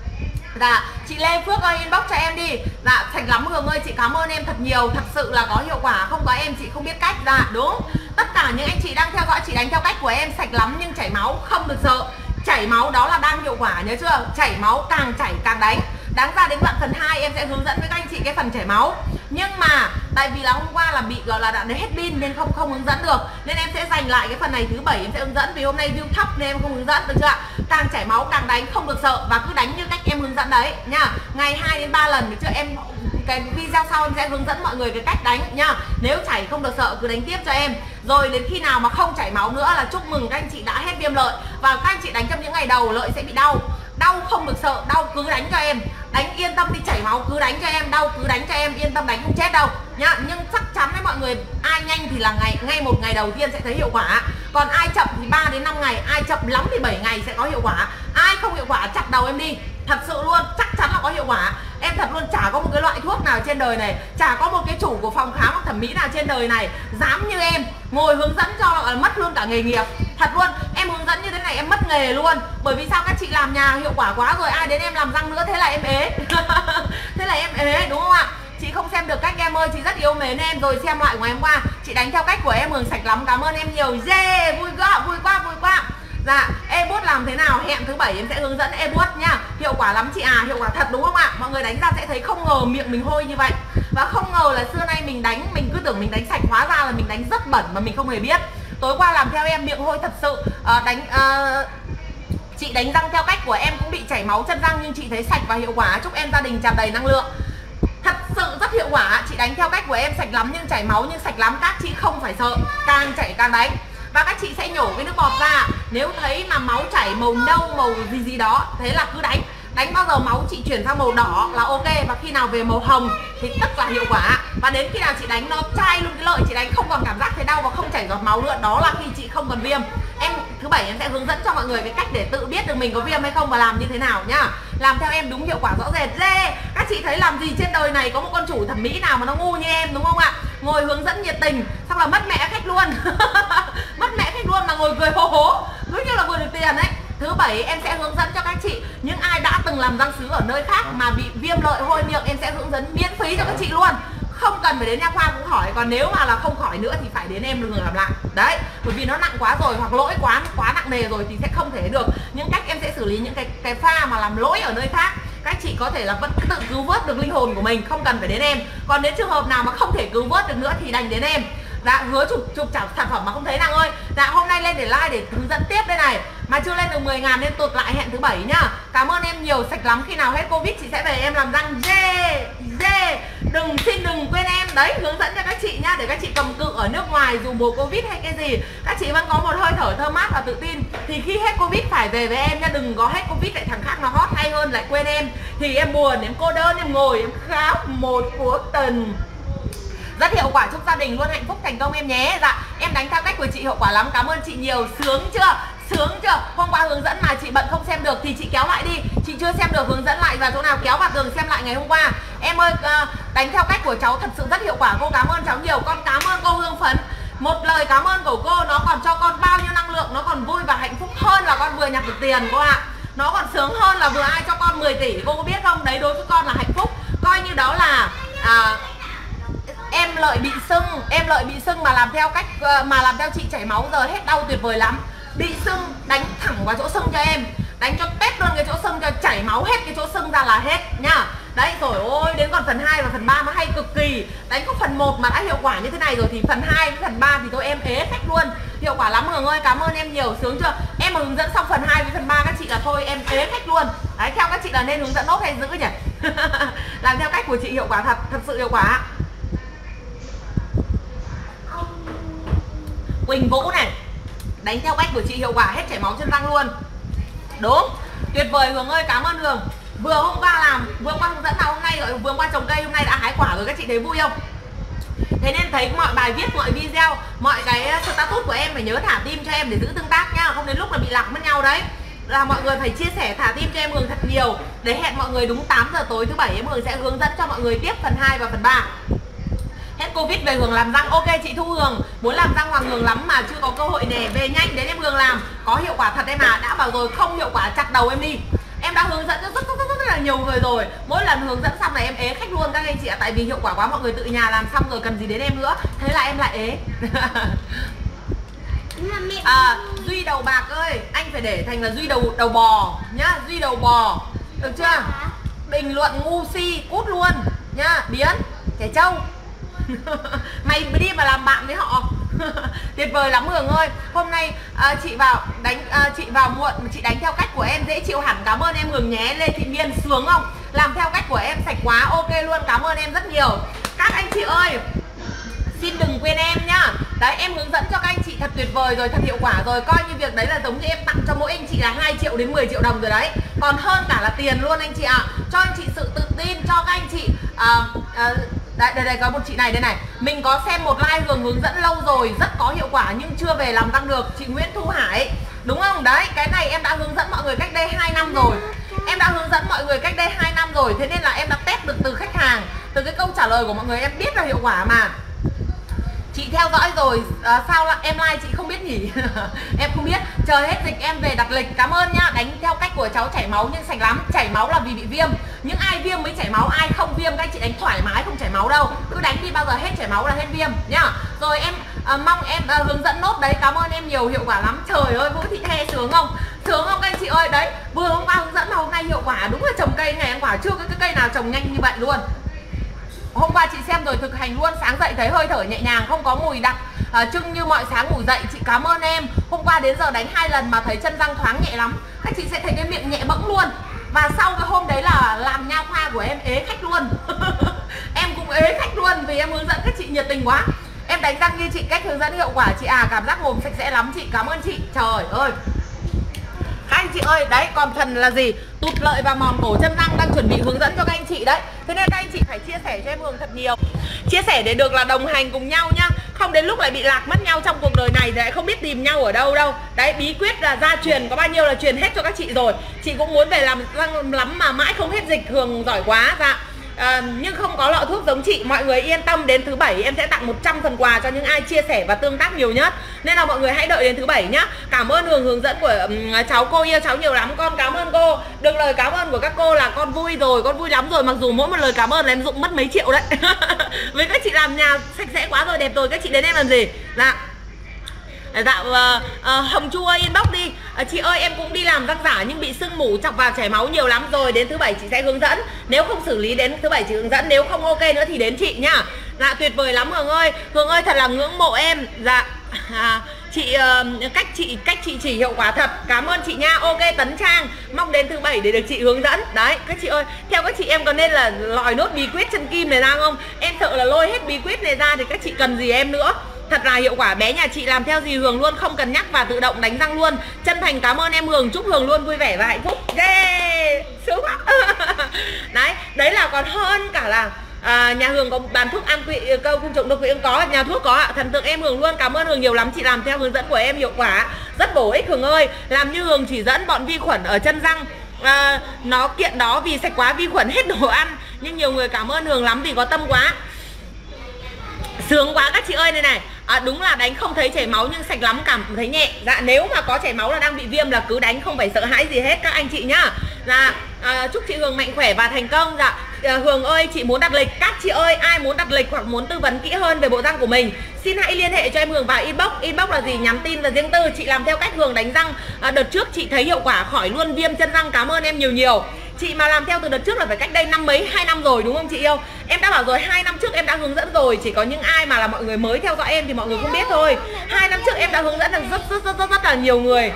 Dạ, chị Lê Phước ơi, inbox cho em đi. Dạ, sạch lắm Hường ơi, chị cảm ơn em thật nhiều. Thật sự là có hiệu quả, không có em chị không biết cách. Dạ, đúng. Tất cả những anh chị đang theo dõi chị đánh theo cách của em, sạch lắm nhưng chảy máu không được sợ. Chảy máu đó là đang hiệu quả, nhớ chưa? Chảy máu càng chảy càng đánh. Đáng ra đến đoạn phần hai em sẽ hướng dẫn với các anh chị cái phần chảy máu. Nhưng mà tại vì là hôm qua là bị gọi là đã hết pin nên không không hướng dẫn được. Nên em sẽ dành lại cái phần này thứ bảy em sẽ hướng dẫn. Vì hôm nay view thấp nên em không hướng dẫn, được chưa ạ? Càng chảy máu càng đánh, không được sợ. Và cứ đánh như cách em hướng dẫn đấy nha. Ngày hai đến ba lần, được chưa em? Cái video sau em sẽ hướng dẫn mọi người cái cách đánh nhá. Nếu chảy không được sợ cứ đánh tiếp cho em. Rồi đến khi nào mà không chảy máu nữa là chúc mừng các anh chị đã hết viêm lợi. Và các anh chị đánh trong những ngày đầu lợi sẽ bị đau. Đau không được sợ, đau cứ đánh cho em. Đánh yên tâm đi, chảy máu cứ đánh cho em, đau cứ đánh cho em, yên tâm đánh không chết đâu nhá. Nhưng chắc chắn đấy mọi người, ai nhanh thì là ngày ngay một ngày đầu tiên sẽ thấy hiệu quả. Còn ai chậm thì ba đến năm ngày, ai chậm lắm thì bảy ngày sẽ có hiệu quả. Ai không hiệu quả chặt đầu em đi. Thật sự luôn, chắc chắn là có hiệu quả. Em thật luôn, chả có một cái loại thuốc nào trên đời này, chả có một cái chủ của phòng khám hoặc thẩm mỹ nào trên đời này dám như em ngồi hướng dẫn cho là mất luôn cả nghề nghiệp. Thật luôn, em hướng dẫn như thế này em mất nghề luôn. Bởi vì sao? Các chị làm nhà hiệu quả quá rồi, ai đến em làm răng nữa, thế là em ế. Thế là em ế, đúng không ạ? Chị không xem được cách em ơi, chị rất yêu mến em rồi, xem lại của em qua. Chị đánh theo cách của em Hường sạch lắm, cảm ơn em nhiều. Yeah, vui quá, vui quá, vui quá. Dạ, e-bút làm thế nào? Hẹn thứ bảy em sẽ hướng dẫn e-bút nhá. Hiệu quả lắm chị à, hiệu quả thật đúng không ạ? Mọi người đánh ra sẽ thấy không ngờ miệng mình hôi như vậy. Và không ngờ là xưa nay mình đánh, mình cứ tưởng mình đánh sạch, hóa ra là mình đánh rất bẩn mà mình không hề biết. Tối qua làm theo em miệng hôi thật sự. à, Đánh... À... Chị đánh răng theo cách của em cũng bị chảy máu chân răng, nhưng chị thấy sạch và hiệu quả. Chúc em gia đình tràn đầy năng lượng. Thật sự rất hiệu quả. Chị đánh theo cách của em sạch lắm nhưng chảy máu nhưng sạch lắm. Các chị không phải sợ, càng chảy càng đánh. Và các chị sẽ nhổ cái nước bọt ra. Nếu thấy mà máu chảy màu nâu, màu gì gì đó, thế là cứ đánh. Đánh bao giờ máu chị chuyển sang màu đỏ là ok. Và khi nào về màu hồng thì tức là hiệu quả. Và đến khi nào chị đánh nó chai luôn cái lợi, chị đánh không còn cảm giác thấy đau và không chảy giọt máu nữa, đó là khi chị không còn viêm. Em thứ bảy em sẽ hướng dẫn cho mọi người cái cách để tự biết được mình có viêm hay không và làm như thế nào nhá. Làm theo em đúng hiệu quả rõ rệt. Dê, các chị thấy làm gì trên đời này có một con chủ thẩm mỹ nào mà nó ngu như em, đúng không ạ? Ngồi hướng dẫn nhiệt tình xong là mất mẹ khách luôn. Mất mẹ khách luôn mà ngồi cười hô hố, cứ như là vừa được tiền đấy. Thứ bảy em sẽ hướng dẫn cho các chị, những ai đã từng làm răng sứ ở nơi khác mà bị viêm lợi hôi miệng, em sẽ hướng dẫn miễn phí cho các chị luôn. Không cần phải đến nha khoa cũng khỏi. Còn nếu mà là không khỏi nữa thì phải đến em đừng làm lại. Đấy, bởi vì nó nặng quá rồi hoặc lỗi quá quá nặng nề rồi thì sẽ không thể được. Những cách em sẽ xử lý những cái cái pha mà làm lỗi ở nơi khác, các chị có thể là vẫn tự cứu vớt được linh hồn của mình, không cần phải đến em. Còn đến trường hợp nào mà không thể cứu vớt được nữa thì đành đến em. Dạ, hứa chụp chụp trả sản phẩm mà không thấy nào ơi. Dạ, hôm nay lên để like để hướng dẫn tiếp đây này. Mà chưa lên được mười ngàn nên tụt lại, hẹn thứ bảy nhá. Cảm ơn em nhiều, sạch lắm. Khi nào hết Covid chị sẽ về em làm răng. Dê, dê. Đừng, xin đừng quên em. Đấy, hướng dẫn cho các chị nhá. Để các chị cầm cự ở nước ngoài dù mùa Covid hay cái gì, các chị vẫn có một hơi thở thơm mát và tự tin. Thì khi hết Covid phải về với em nha. Đừng có hết Covid lại thằng khác nó hot hay hơn lại quên em. Thì em buồn, em cô đơn, em ngồi, em khóc một cuộc tình. Rất hiệu quả, chúc gia đình luôn hạnh phúc thành công em nhé. Dạ, em đánh theo cách của chị hiệu quả lắm. Cảm ơn chị nhiều, sướng chưa? Sướng chưa? Hôm qua hướng dẫn mà chị bận không xem được thì chị kéo lại đi. Chị chưa xem được hướng dẫn lại vào chỗ nào kéo vào tường xem lại ngày hôm qua. Em ơi, đánh theo cách của cháu thật sự rất hiệu quả. Cô cảm ơn cháu nhiều. Con cảm ơn cô Hương Phấn. Một lời cảm ơn của cô nó còn cho con bao nhiêu năng lượng, nó còn vui và hạnh phúc hơn là con vừa nhặt được tiền cô ạ. Nó còn sướng hơn là vừa ai cho con mười tỷ, cô có biết không? Đấy, đối với con là hạnh phúc. Coi như đó là à, em Lợi bị sưng, em Lợi bị sưng mà làm theo cách mà làm theo chị chảy máu giờ hết đau tuyệt vời lắm. Bị sưng đánh thẳng vào chỗ sưng cho em, đánh cho tét luôn cái chỗ sưng cho chảy máu hết cái chỗ sưng ra là hết nhá. Đấy rồi, ôi đến còn phần hai và phần ba nó hay cực kỳ. Đánh có phần một mà đã hiệu quả như thế này rồi thì phần hai với phần ba thì tôi em ế khách luôn. Hiệu quả lắm Hường ơi, cảm ơn em nhiều, sướng chưa? Em mà hướng dẫn xong phần hai với phần ba các chị là thôi em ế khách luôn. Đấy, theo các chị là nên hướng dẫn nốt hay giữ nhỉ? Làm theo cách của chị hiệu quả thật, thật sự hiệu quả. Quỳnh Vũ này, đánh theo cách của chị hiệu quả, hết chảy máu chân răng luôn. Đúng, tuyệt vời Hường ơi, cảm ơn Hường. Vừa hôm qua làm, vừa qua hướng dẫn nào hôm nay rồi, vừa qua trồng cây hôm nay đã hái quả rồi, các chị thấy vui không? Thế nên thấy mọi bài viết, mọi video, mọi cái status của em phải nhớ thả tim cho em để giữ tương tác nhá, không đến lúc là bị lạc mất nhau đấy. Là mọi người phải chia sẻ, thả tim cho em Hường thật nhiều. Để hẹn mọi người đúng tám giờ tối thứ bảy em Hường sẽ hướng dẫn cho mọi người tiếp phần hai và phần ba. Hết Covid về Hường làm răng. Ok chị Thu Hường, muốn làm răng Hoàng Hường lắm mà chưa có cơ hội nè, về nhanh đến em Hường làm. Có hiệu quả thật em à, đã bảo rồi không hiệu quả chặt đầu em đi. Em đã hướng dẫn cho rất, rất, rất, rất là nhiều người rồi. Mỗi lần hướng dẫn xong là em ế khách luôn các anh chị ạ. Tại vì hiệu quả quá, mọi người tự nhà làm xong rồi cần gì đến em nữa. Thế là em lại ế. À, Duy đầu bạc ơi, anh phải để thành là Duy đầu đầu bò nhá, Duy đầu bò. Được chưa? Bình luận ngu si cút luôn nhá, biến trẻ trâu. Mày đi mà làm bạn với họ. Tuyệt vời lắm Hường ơi. Hôm nay à, chị vào đánh à, chị vào muộn, chị đánh theo cách của em dễ chịu hẳn. Cảm ơn em Hường nhé. Lê Thị Miên sướng không? Làm theo cách của em sạch quá, ok luôn. Cảm ơn em rất nhiều. Các anh chị ơi, xin đừng quên em nhá. Đấy, em hướng dẫn cho các anh chị thật tuyệt vời rồi, thật hiệu quả rồi. Coi như việc đấy là giống như em tặng cho mỗi anh chị là hai triệu đến mười triệu đồng rồi đấy. còn hơn cả là tiền luôn anh chị ạ. Cho anh chị sự tự tin, cho các anh chị à, à, đây, đây đây có một chị này đây này, mình có xem một live Hường hướng dẫn lâu rồi, rất có hiệu quả nhưng chưa về làm tăng được. Chị Nguyễn Thu Hải đúng không? Đấy, cái này em đã hướng dẫn mọi người cách đây hai năm rồi. Em đã hướng dẫn mọi người cách đây hai năm rồi. Thế nên là em đã test được từ khách hàng, từ cái câu trả lời của mọi người em biết là hiệu quả mà. Chị theo dõi rồi, à, sao là em like chị không biết nhỉ? Em không biết, chờ hết dịch em về đặt lịch. Cảm ơn nhá, đánh theo cách của cháu chảy máu nhưng sạch lắm. Chảy máu là vì bị viêm. Những ai viêm mới chảy máu, ai không viêm các chị đánh thoải mái không chảy máu đâu. Cứ đánh đi, bao giờ hết chảy máu là hết viêm nhá. Rồi em à, mong em à, hướng dẫn nốt đấy. Cảm ơn em nhiều, hiệu quả lắm. Trời ơi, Vũ Thị The sướng không? Sướng không các anh chị ơi? Đấy, vừa hôm qua hướng dẫn mà hôm nay hiệu quả. Đúng là trồng cây ngày hôm qua chưa có cái cây nào trồng nhanh như vậy luôn. Hôm qua chị xem rồi thực hành luôn, sáng dậy thấy hơi thở nhẹ nhàng, không có mùi đặc à, trưng như mọi sáng ngủ dậy. Chị cảm ơn em. Hôm qua đến giờ đánh hai lần mà thấy chân răng thoáng nhẹ lắm. Các chị sẽ thấy cái miệng nhẹ bẫng luôn. Và sau cái hôm đấy là làm nha khoa của em ế khách luôn. Em cũng ế khách luôn vì em hướng dẫn các chị nhiệt tình quá. Em đánh răng như chị, cách hướng dẫn hiệu quả chị à, cảm giác mồm sạch sẽ lắm chị. Cảm ơn chị. Trời ơi các anh chị ơi, đấy còn phần là gì? Tụt lợi và mòn cổ chân răng đang chuẩn bị hướng dẫn cho các anh chị đấy. Thế nên các anh chị phải chia sẻ cho em Hường thật nhiều. Chia sẻ để được là đồng hành cùng nhau nhá. Không đến lúc lại bị lạc mất nhau trong cuộc đời này thì lại không biết tìm nhau ở đâu đâu. Đấy, bí quyết là gia truyền có bao nhiêu là truyền hết cho các chị rồi. Chị cũng muốn về làm răng lắm mà mãi không hết dịch. Hường giỏi quá. Dạ. À, nhưng không có lọ thuốc giống chị. Mọi người yên tâm, đến thứ bảy em sẽ tặng một trăm phần quà cho những ai chia sẻ và tương tác nhiều nhất. Nên là mọi người hãy đợi đến thứ bảy nhá. Cảm ơn Hường hướng dẫn của um, cháu. Cô yêu cháu nhiều lắm. Con cảm ơn cô. Được lời cảm ơn của các cô là con vui rồi. Con vui lắm rồi. Mặc dù mỗi một lời cảm ơn là em dụng mất mấy triệu đấy. Với các chị làm nhà sạch sẽ quá rồi, đẹp rồi, các chị đến em làm gì? Dạ. Dạ uh, uh, Hồng Chu ơi inbox đi. uh, Chị ơi em cũng đi làm răng giả nhưng bị sưng mủ, chọc vào chảy máu nhiều lắm rồi. Đến thứ bảy chị sẽ hướng dẫn. Nếu không xử lý đến thứ bảy chị hướng dẫn. Nếu không ok nữa thì đến chị nhá. Dạ tuyệt vời lắm Hường ơi. Hường ơi thật là ngưỡng mộ em. Dạ à, chị uh, cách chị cách chị chỉ hiệu quả thật. Cảm ơn chị nha. Ok Tấn Trang, mong đến thứ bảy để được chị hướng dẫn. Đấy các chị ơi, theo các chị em có nên là lòi nốt bí quyết chân kim này ra không? Em sợ là lôi hết bí quyết này ra thì các chị cần gì em nữa. Thật là hiệu quả, bé nhà chị làm theo gì Hường luôn, không cần nhắc và tự động đánh răng luôn. Chân thành cảm ơn em Hường, chúc Hường luôn vui vẻ và hạnh phúc. Yeah, sướng quá. Đấy, đấy là còn hơn cả là à, nhà Hường có bán thuốc an quỵ, câu cung trùng đột quỵ có, nhà thuốc có ạ. Thần tượng em Hường luôn, cảm ơn Hường nhiều lắm. Chị làm theo hướng dẫn của em hiệu quả, rất bổ ích Hường ơi. Làm như Hường chỉ dẫn bọn vi khuẩn ở chân răng à, nó kiện đó vì sạch quá vi khuẩn hết đồ ăn. Nhưng nhiều người cảm ơn Hường lắm vì có tâm quá. Sướng quá các chị ơi. Này này à, đúng là đánh không thấy chảy máu nhưng sạch lắm, cảm thấy nhẹ. Dạ nếu mà có chảy máu là đang bị viêm là cứ đánh, không phải sợ hãi gì hết các anh chị nhá. Dạ à, chúc chị Hường mạnh khỏe và thành công. Dạ à, Hường ơi chị muốn đặt lịch. Các chị ơi ai muốn đặt lịch hoặc muốn tư vấn kỹ hơn về bộ răng của mình, xin hãy liên hệ cho em Hường vào inbox. Inbox là gì? Nhắn tin và riêng tư. Chị làm theo cách Hường đánh răng à, đợt trước chị thấy hiệu quả, khỏi luôn viêm chân răng. Cảm ơn em nhiều nhiều. Chị mà làm theo từ đợt trước là phải cách đây năm mấy, hai năm rồi đúng không chị yêu? Em đã bảo rồi, hai năm trước em đã hướng dẫn rồi. Chỉ có những ai mà là mọi người mới theo dõi em thì mọi người không biết thôi. Hai năm trước em đã hướng dẫn được rất rất rất rất, rất là nhiều người.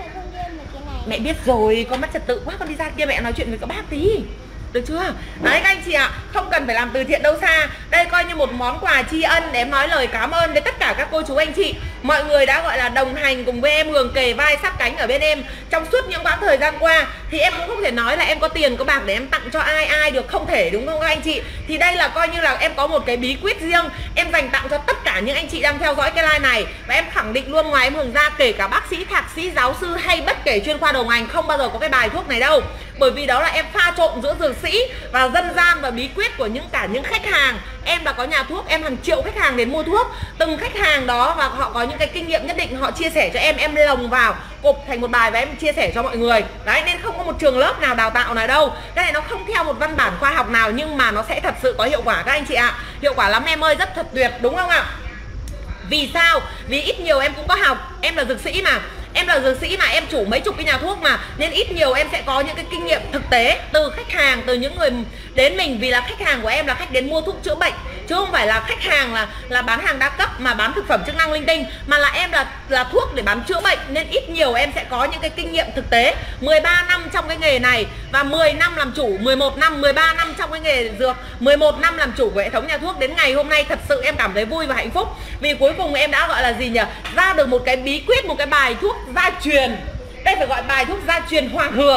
Mẹ biết rồi, con mất trật tự quá, con đi ra kia mẹ nói chuyện với các bác tí. Được chưa? Đấy các anh chị ạ, à, không cần phải làm từ thiện đâu xa. Đây coi như một món quà tri ân để em nói lời cảm ơn với tất cả các cô chú anh chị. Mọi người đã gọi là đồng hành cùng với em Hường, kề vai sát cánh ở bên em trong suốt những quãng thời gian qua. Thì em cũng không thể nói là em có tiền có bạc để em tặng cho ai ai được, không thể đúng không các anh chị? Thì đây là coi như là em có một cái bí quyết riêng em dành tặng cho tất cả những anh chị đang theo dõi cái live này. Và em khẳng định luôn, ngoài em Hường ra, kể cả bác sĩ, thạc sĩ, giáo sư hay bất kể chuyên khoa đầu ngành không bao giờ có cái bài thuốc này đâu. Bởi vì đó là em pha trộn giữa dược sĩ và dân gian và bí quyết của những cả những khách hàng. Em là có nhà thuốc, em hàng triệu khách hàng đến mua thuốc. Từng khách hàng đó và họ có những cái kinh nghiệm nhất định, họ chia sẻ cho em, em lồng vào cột thành một bài và em chia sẻ cho mọi người. Đấy, nên không có một trường lớp nào đào tạo nào đâu. Cái này nó không theo một văn bản khoa học nào, nhưng mà nó sẽ thật sự có hiệu quả các anh chị ạ. À. Hiệu quả lắm em ơi, rất thật tuyệt đúng không ạ? Vì sao? Vì ít nhiều em cũng có học, em là dược sĩ mà. Em là dược sĩ mà, em chủ mấy chục cái nhà thuốc mà, nên ít nhiều em sẽ có những cái kinh nghiệm thực tế từ khách hàng, từ những người đến mình. Vì là khách hàng của em là khách đến mua thuốc chữa bệnh, chứ không phải là khách hàng là là bán hàng đa cấp mà bán thực phẩm chức năng linh tinh, mà là em là là thuốc để bán chữa bệnh. Nên ít nhiều em sẽ có những cái kinh nghiệm thực tế. Mười ba năm trong cái nghề này và mười năm làm chủ, mười một năm, mười ba năm trong cái nghề dược, mười một năm làm chủ của hệ thống nhà thuốc. Đến ngày hôm nay thật sự em cảm thấy vui và hạnh phúc. Vì cuối cùng em đã gọi là gì nhỉ? Ra được một cái bí quyết, một cái bài thuốc gia truyền. Đây phải gọi bài thuốc gia truyền Hoàng Hường.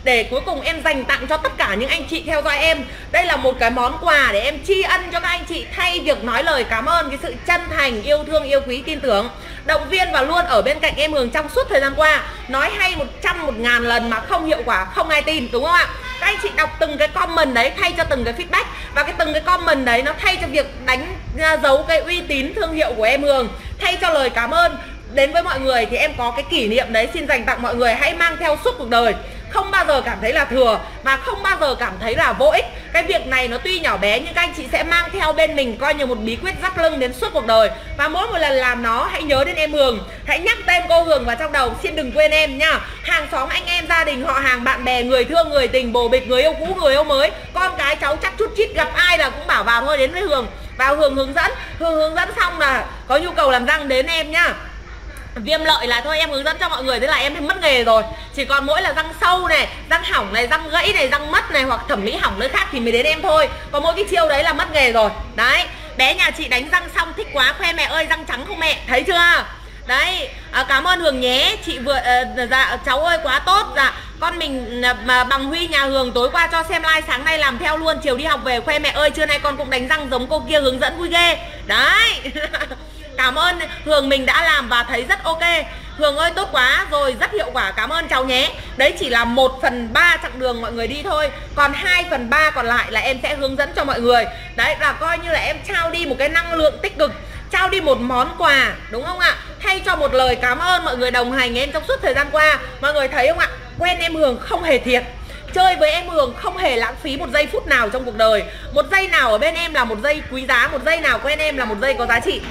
để cuối cùng em dành tặng cho tất cả những anh chị theo dõi em. Đây là một cái món quà để em tri ân cho các anh chị, thay việc nói lời cảm ơn cái sự chân thành, yêu thương, yêu quý, tin tưởng, động viên và luôn ở bên cạnh em Hường trong suốt thời gian qua. Nói hay một trăm một ngàn lần mà không hiệu quả không ai tin, đúng không ạ? Các anh chị đọc từng cái comment đấy thay cho từng cái feedback, và cái từng cái comment đấy nó thay cho việc đánh dấu cái uy tín thương hiệu của em Hường, thay cho lời cảm ơn đến với mọi người. Thì em có cái kỷ niệm đấy xin dành tặng mọi người, hãy mang theo suốt cuộc đời, không bao giờ cảm thấy là thừa và không bao giờ cảm thấy là vô ích. Cái việc này nó tuy nhỏ bé nhưng các anh chị sẽ mang theo bên mình coi như một bí quyết dắt lưng đến suốt cuộc đời. Và mỗi một lần làm nó hãy nhớ đến em Hường, hãy nhắc tên cô Hường vào trong đầu, xin đừng quên em nha. Hàng xóm, anh em, gia đình, họ hàng, bạn bè, người thương, người tình, bồ bịch, người yêu cũ, người yêu mới, con cái cháu chắc chút chít, gặp ai là cũng bảo vào thôi, đến với Hường, vào Hường hướng dẫn. Hường hướng dẫn xong là có nhu cầu làm răng đến em nhá. Viêm lợi là thôi em hướng dẫn cho mọi người, thế là em mất nghề rồi. Chỉ còn mỗi là răng sâu này, răng hỏng này, răng gãy này, răng mất này, hoặc thẩm mỹ hỏng nơi khác thì mới đến em thôi. Còn mỗi cái chiêu đấy là mất nghề rồi. Đấy, bé nhà chị đánh răng xong thích quá, khoe mẹ ơi răng trắng không mẹ, thấy chưa? Đấy, à, cảm ơn Hường nhé. Chị vừa à, dạ cháu ơi quá tốt. Dạ con mình mà bằng Huy nhà Hường tối qua cho xem like, sáng nay làm theo luôn, chiều đi học về khoe mẹ ơi trưa nay con cũng đánh răng giống cô kia hướng dẫn vui ghê. Đấy. Cảm ơn Hường, mình đã làm và thấy rất ok. Hường ơi tốt quá rồi, rất hiệu quả, cảm ơn cháu nhé. Đấy chỉ là một phần ba chặng đường mọi người đi thôi, còn hai phần ba còn lại là em sẽ hướng dẫn cho mọi người. Đấy là coi như là em trao đi một cái năng lượng tích cực, trao đi một món quà, đúng không ạ? Thay cho một lời cảm ơn mọi người đồng hành em trong suốt thời gian qua. Mọi người thấy không ạ? Quen em Hường không hề thiệt, chơi với em Hường không hề lãng phí một giây phút nào trong cuộc đời. Một giây nào ở bên em là một giây quý giá, một giây nào quen em là một giây có giá trị.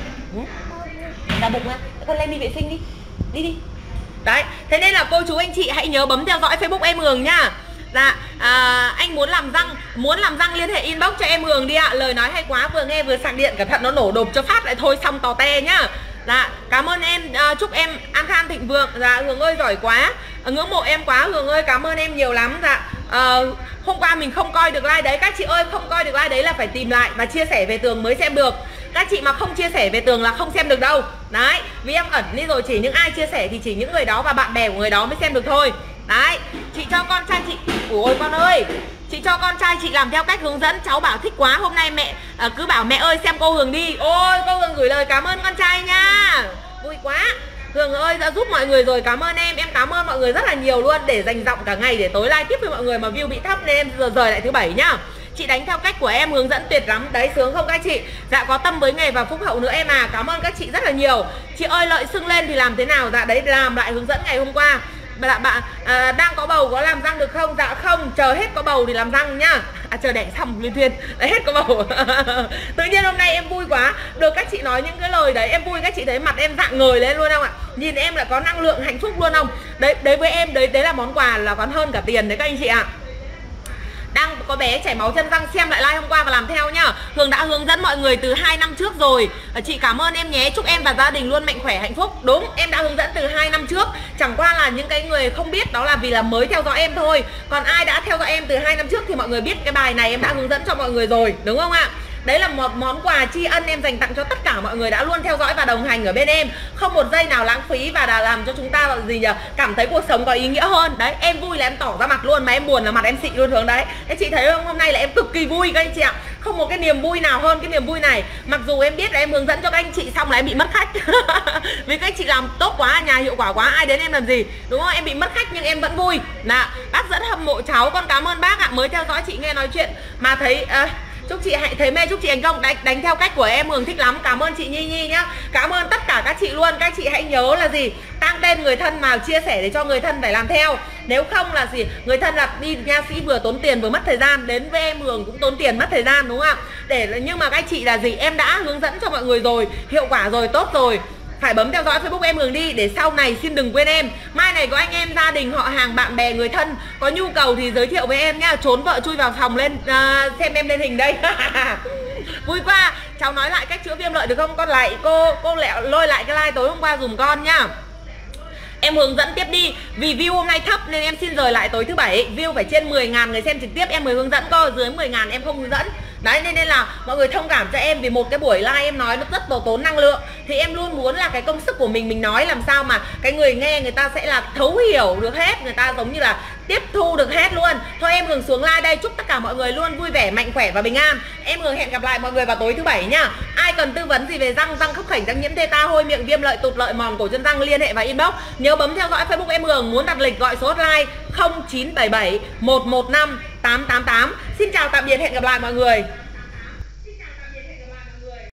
Đau bụng á, con lên đi vệ sinh đi, đi đi. Đấy, thế nên là cô chú anh chị hãy nhớ bấm theo dõi Facebook em Hường nhá. Dạ, à, anh muốn làm răng, muốn làm răng liên hệ inbox cho em Hường đi ạ. Lời nói hay quá, vừa nghe vừa sạc điện, cẩn thận nó nổ đột cho phát lại thôi xong tò te nhá. Dạ, cảm ơn em, à, chúc em an khang thịnh vượng. Dạ, Hường ơi giỏi quá, à, ngưỡng mộ em quá Hường ơi, cảm ơn em nhiều lắm. Dạ, à, hôm qua mình không coi được like đấy, các chị ơi không coi được like đấy là phải tìm lại và chia sẻ về tường mới xem được. Các chị mà không chia sẻ về tường là không xem được đâu. Đấy, vì em ẩn đi rồi, chỉ những ai chia sẻ thì chỉ những người đó và bạn bè của người đó mới xem được thôi. Đấy, chị cho con trai chị, ôi con ơi, chị cho con trai chị làm theo cách hướng dẫn, cháu bảo thích quá, hôm nay mẹ à, cứ bảo mẹ ơi xem cô Hường đi. Ôi cô Hường gửi lời cảm ơn con trai nha, vui quá. Hường ơi đã giúp mọi người rồi, cảm ơn em, em cảm ơn mọi người rất là nhiều luôn. Để dành dọng cả ngày để tối live tiếp với mọi người mà view bị thấp nên em giờ rời lại thứ bảy nhá. Chị đánh theo cách của em hướng dẫn tuyệt lắm. Đấy sướng không các chị? Dạ có tâm với nghề và phúc hậu nữa em à. Cảm ơn các chị rất là nhiều. Chị ơi lợi sưng lên thì làm thế nào? Dạ đấy làm lại hướng dẫn ngày hôm qua. Bạn bạn à, đang có bầu có làm răng được không? Dạ không, chờ hết có bầu thì làm răng nhá. À chờ đẻ xong liên thuyên đấy hết có bầu. Tự nhiên hôm nay em vui quá, được các chị nói những cái lời đấy em vui, các chị thấy mặt em rạng ngời lên luôn không ạ? Nhìn em là có năng lượng hạnh phúc luôn không? Đấy đấy với em đấy đấy là món quà là còn hơn cả tiền đấy các anh chị ạ. Đang có bé chảy máu chân răng xem lại like hôm qua và làm theo nhá. Hường đã hướng dẫn mọi người từ hai năm trước rồi. Chị cảm ơn em nhé, chúc em và gia đình luôn mạnh khỏe hạnh phúc. Đúng, em đã hướng dẫn từ hai năm trước. Chẳng qua là những cái người không biết đó là vì là mới theo dõi em thôi. Còn ai đã theo dõi em từ hai năm trước thì mọi người biết cái bài này em đã hướng dẫn cho mọi người rồi, đúng không ạ? Đấy là một món quà tri ân em dành tặng cho tất cả mọi người đã luôn theo dõi và đồng hành ở bên em. Không một giây nào lãng phí và đã làm cho chúng ta là gì nhỉ? Cảm thấy cuộc sống có ý nghĩa hơn. Đấy, em vui là em tỏ ra mặt luôn, mà em buồn là mặt em xị luôn Hướng đấy. Thế chị thấy không? Hôm nay là em cực kỳ vui các anh chị ạ. Không một cái niềm vui nào hơn cái niềm vui này. Mặc dù em biết là em hướng dẫn cho các anh chị xong là em bị mất khách. Vì các anh chị làm tốt quá, nhà hiệu quả quá, ai đến em làm gì? Đúng không? Em bị mất khách nhưng em vẫn vui. Nè, bác dẫn hâm mộ cháu, con cảm ơn bác ạ. Mới theo dõi chị nghe nói chuyện mà thấy à, chúc chị hãy thấy mê, chúc chị thành công. Đánh, đánh theo cách của em Hường thích lắm. Cảm ơn chị Nhi Nhi nhá. Cảm ơn tất cả các chị luôn. Các chị hãy nhớ là gì? Tăng tên người thân vào, chia sẻ để cho người thân phải làm theo. Nếu không là gì? Người thân là đi nha sĩ vừa tốn tiền vừa mất thời gian. Đến với em Hường cũng tốn tiền mất thời gian đúng không ạ? Để nhưng mà các chị là gì? Em đã hướng dẫn cho mọi người rồi, hiệu quả rồi, tốt rồi. Phải bấm theo dõi Facebook em Hường đi để sau này xin đừng quên em. Mai này có anh em, gia đình, họ hàng, bạn bè, người thân có nhu cầu thì giới thiệu với em nhá. Trốn vợ chui vào phòng lên uh, xem em lên hình đây. Vui quá. Cháu nói lại cách chữa viêm lợi được không? Con lại cô cô lẹ lôi lại cái like tối hôm qua dùm con nhá. Em hướng dẫn tiếp đi. Vì view hôm nay thấp nên em xin rời lại tối thứ bảy. View phải trên mười ngàn người xem trực tiếp em mới hướng dẫn cô. Dưới mười ngàn em không hướng dẫn. Đấy nên, nên là mọi người thông cảm cho em. Vì một cái buổi live em nói nó rất là tốn năng lượng. Thì em luôn muốn là cái công sức của mình mình nói làm sao mà cái người nghe người ta sẽ là thấu hiểu được hết. Người ta giống như là tiếp thu được hết luôn. Thôi em Hường xuống live đây, chúc tất cả mọi người luôn vui vẻ, mạnh khỏe và bình an. Em Hường hẹn gặp lại mọi người vào tối thứ bảy nhá. Ai cần tư vấn gì về răng, răng khớp khểnh, răng nhiễm thê ta, hôi miệng, viêm lợi, tụt lợi, mòn cổ chân răng, liên hệ vào inbox. Nhớ bấm theo dõi Facebook em Hường. Muốn đặt lịch gọi số hotline không chín bảy bảy một một năm tám tám tám. Xin chào tạm biệt, hẹn gặp lại mọi người.